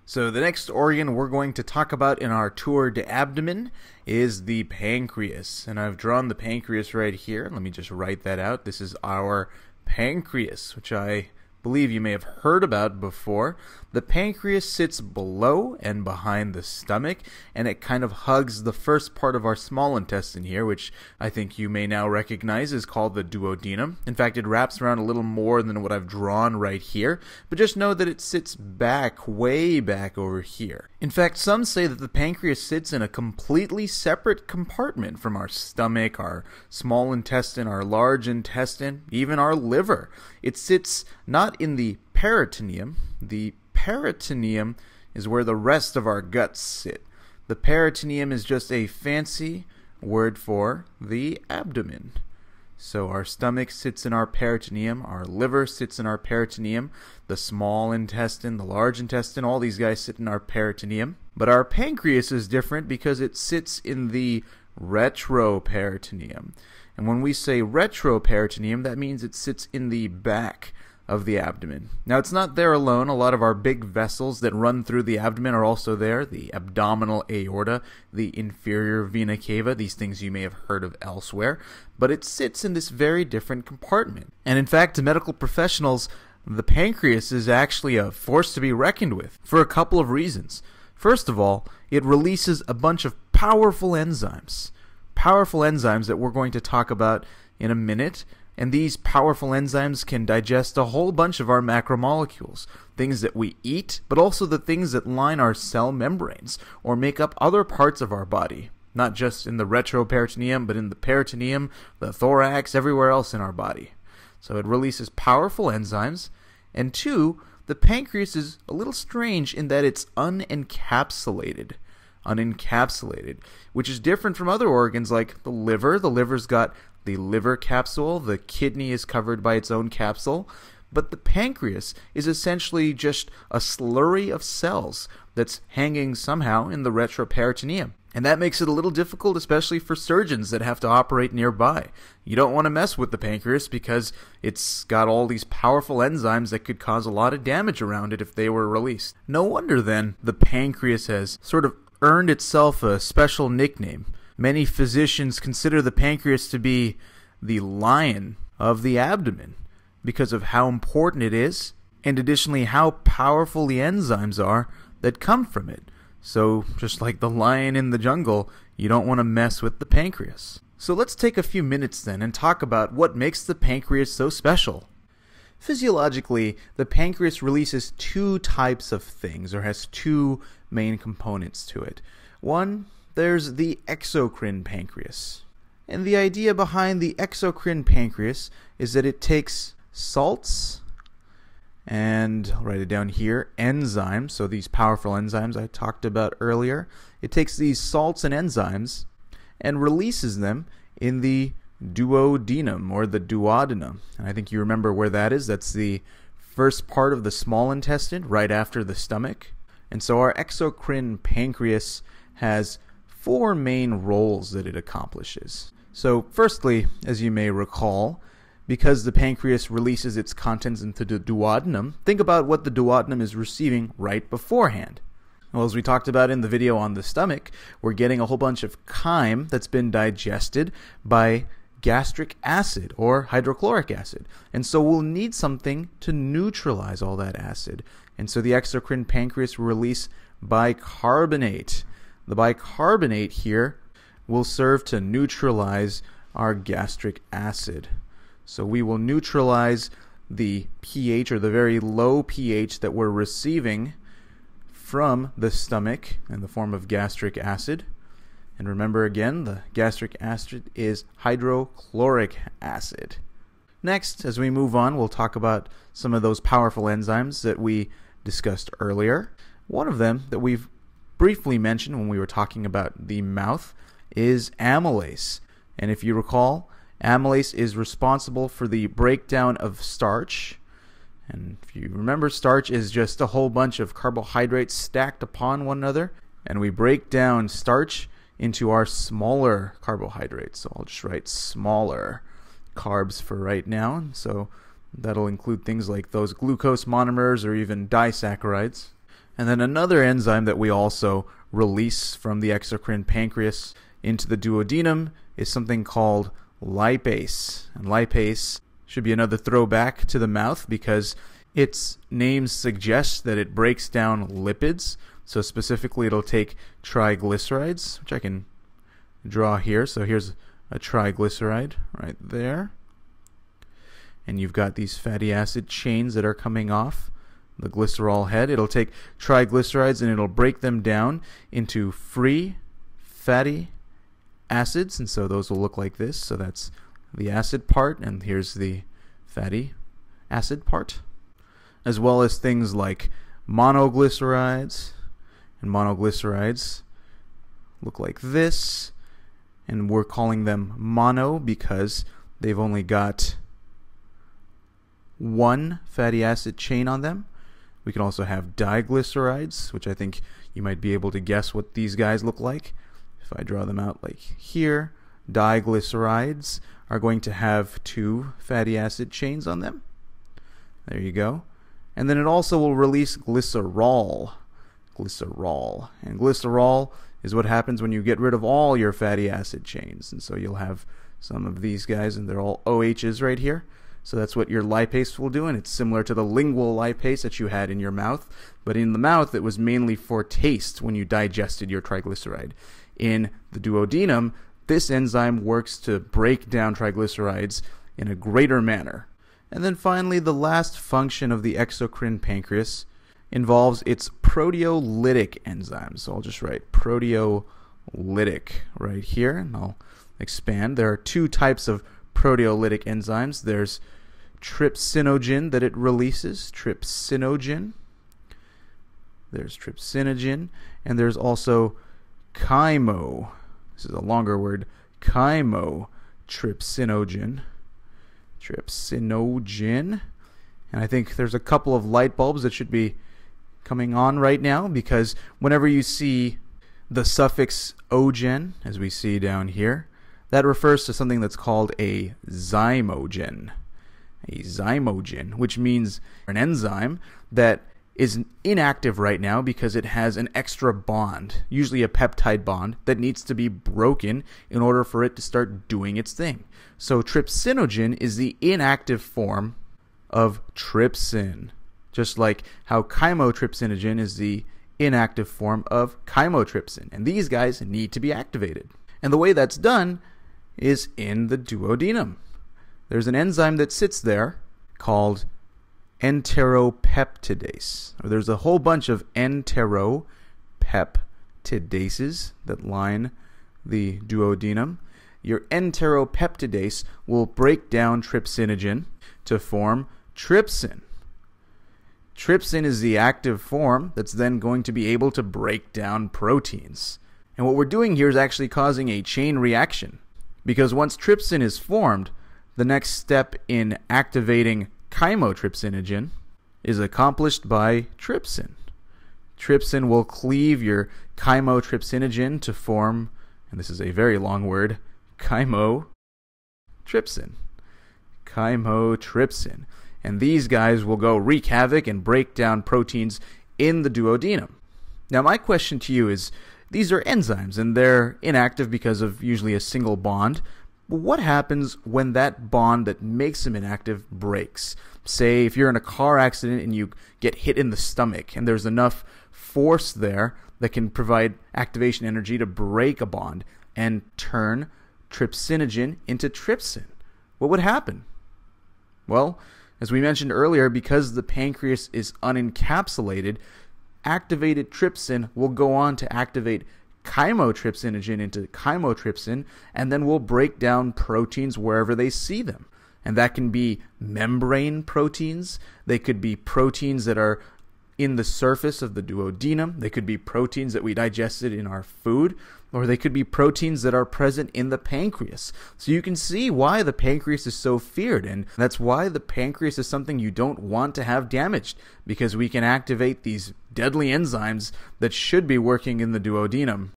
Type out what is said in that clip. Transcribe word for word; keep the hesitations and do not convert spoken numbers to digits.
So the next organ we're going to talk about in our tour de abdomen is the pancreas. And I've drawn the pancreas right here. Let me just write that out. This is our pancreas, which I believe you may have heard about before. The pancreas sits below and behind the stomach, and it kind of hugs the first part of our small intestine here, which I think you may now recognize is called the duodenum. In fact, it wraps around a little more than what I've drawn right here, but just know that it sits back, way back over here. In fact, some say that the pancreas sits in a completely separate compartment from our stomach, our small intestine, our large intestine, even our liver. It sits not in the peritoneum. The peritoneum is where the rest of our guts sit. The peritoneum is just a fancy word for the abdomen. So our stomach sits in our peritoneum, our liver sits in our peritoneum, the small intestine, the large intestine, all these guys sit in our peritoneum. But our pancreas is different because it sits in the retroperitoneum. And when we say retroperitoneum, that means it sits in the back of the abdomen. Now, it's not there alone. A lot of our big vessels that run through the abdomen are also there. The abdominal aorta, the inferior vena cava, these things you may have heard of elsewhere. But it sits in this very different compartment. And in fact, to medical professionals, the pancreas is actually a force to be reckoned with for a couple of reasons. First of all, it releases a bunch of powerful enzymes. Powerful enzymes that we're going to talk about in a minute. And these powerful enzymes can digest a whole bunch of our macromolecules, things that we eat, but also the things that line our cell membranes or make up other parts of our body, not just in the retroperitoneum, but in the peritoneum, the thorax, everywhere else in our body. So it releases powerful enzymes. And two, the pancreas is a little strange in that it's unencapsulated. Unencapsulated, which is different from other organs like the liver. The liver's got the liver capsule, the kidney is covered by its own capsule, but the pancreas is essentially just a slurry of cells that's hanging somehow in the retroperitoneum. And that makes it a little difficult, especially for surgeons that have to operate nearby. You don't want to mess with the pancreas because it's got all these powerful enzymes that could cause a lot of damage around it if they were released. No wonder then the pancreas has sort of earned itself a special nickname. Many physicians consider the pancreas to be the lion of the abdomen because of how important it is, and additionally how powerful the enzymes are that come from it. So just like the lion in the jungle, you don't want to mess with the pancreas. So let's take a few minutes then and talk about what makes the pancreas so special. Physiologically, the pancreas releases two types of things, or has two main components to it. One, there's the exocrine pancreas. And the idea behind the exocrine pancreas is that it takes salts and, I'll write it down here, enzymes, so these powerful enzymes I talked about earlier. It takes these salts and enzymes and releases them in the duodenum, or the duodenum. And I think you remember where that is. That's the first part of the small intestine, right after the stomach. And so our exocrine pancreas has four main roles that it accomplishes. So firstly, as you may recall, because the pancreas releases its contents into the duodenum, think about what the duodenum is receiving right beforehand. Well, as we talked about in the video on the stomach, we're getting a whole bunch of chyme that's been digested by gastric acid or hydrochloric acid. And so we'll need something to neutralize all that acid. And so the exocrine pancreas will release bicarbonate. The bicarbonate here will serve to neutralize our gastric acid. So we will neutralize the pH, or the very low pH that we're receiving from the stomach in the form of gastric acid. And remember again, the gastric acid is hydrochloric acid. Next, as we move on, we'll talk about some of those powerful enzymes that we discussed earlier. One of them that we've briefly mentioned when we were talking about the mouth is amylase. And if you recall, amylase is responsible for the breakdown of starch. And if you remember, starch is just a whole bunch of carbohydrates stacked upon one another. And we break down starch into our smaller carbohydrates. So I'll just write smaller carbs for right now. So that'll include things like those glucose monomers or even disaccharides. And then another enzyme that we also release from the exocrine pancreas into the duodenum is something called lipase. And lipase should be another throwback to the mouth because its name suggests that it breaks down lipids. So specifically, it'll take triglycerides, which I can draw here. So here's a triglyceride right there. And you've got these fatty acid chains that are coming off the glycerol head. It'll take triglycerides and it'll break them down into free fatty acids. And so those will look like this. So that's the acid part, and here's the fatty acid part, as well as things like monoglycerides. And monoglycerides look like this, and we're calling them mono because they've only got one fatty acid chain on them. We can also have diglycerides, which I think you might be able to guess what these guys look like. If I draw them out like here, diglycerides are going to have two fatty acid chains on them. There you go. And then it also will release glycerol. Glycerol. And glycerol is what happens when you get rid of all your fatty acid chains. And so you'll have some of these guys, and they're all O H's right here. So that's what your lipase will do, and it's similar to the lingual lipase that you had in your mouth. But in the mouth, it was mainly for taste when you digested your triglyceride. In the duodenum, this enzyme works to break down triglycerides in a greater manner. And then finally, the last function of the exocrine pancreas involves its proteolytic enzymes. So I'll just write proteolytic right here, and I'll expand. There are two types of proteolytic enzymes. There's trypsinogen that it releases, trypsinogen. There's trypsinogen, and there's also chymo. This is a longer word, chymotrypsinogen. Trypsinogen. And I think there's a couple of light bulbs that should be coming on right now, because whenever you see the suffix ogen, as we see down here, that refers to something that's called a zymogen. A zymogen, which means an enzyme that is inactive right now because it has an extra bond, usually a peptide bond, that needs to be broken in order for it to start doing its thing. So trypsinogen is the inactive form of trypsin, just like how chymotrypsinogen is the inactive form of chymotrypsin. And these guys need to be activated. And the way that's done is in the duodenum. There's an enzyme that sits there called enteropeptidase. Or there's a whole bunch of enteropeptidases that line the duodenum. Your enteropeptidase will break down trypsinogen to form trypsin. Trypsin is the active form that's then going to be able to break down proteins. And what we're doing here is actually causing a chain reaction, because once trypsin is formed, the next step in activating chymotrypsinogen is accomplished by trypsin. Trypsin will cleave your chymotrypsinogen to form, and this is a very long word, chymotrypsin. Chymotrypsin. And these guys will go wreak havoc and break down proteins in the duodenum. Now my question to you is, these are enzymes and they're inactive because of usually a single bond. But what happens when that bond that makes them inactive breaks? Say if you're in a car accident and you get hit in the stomach and there's enough force there that can provide activation energy to break a bond and turn trypsinogen into trypsin. What would happen? Well, as we mentioned earlier, because the pancreas is unencapsulated, activated trypsin will go on to activate chymotrypsinogen into chymotrypsin, and then will break down proteins wherever they see them. And that can be membrane proteins. They could be proteins that are in the surface of the duodenum. They could be proteins that we digested in our food, or they could be proteins that are present in the pancreas. So you can see why the pancreas is so feared, and that's why the pancreas is something you don't want to have damaged, because we can activate these deadly enzymes that should be working in the duodenum.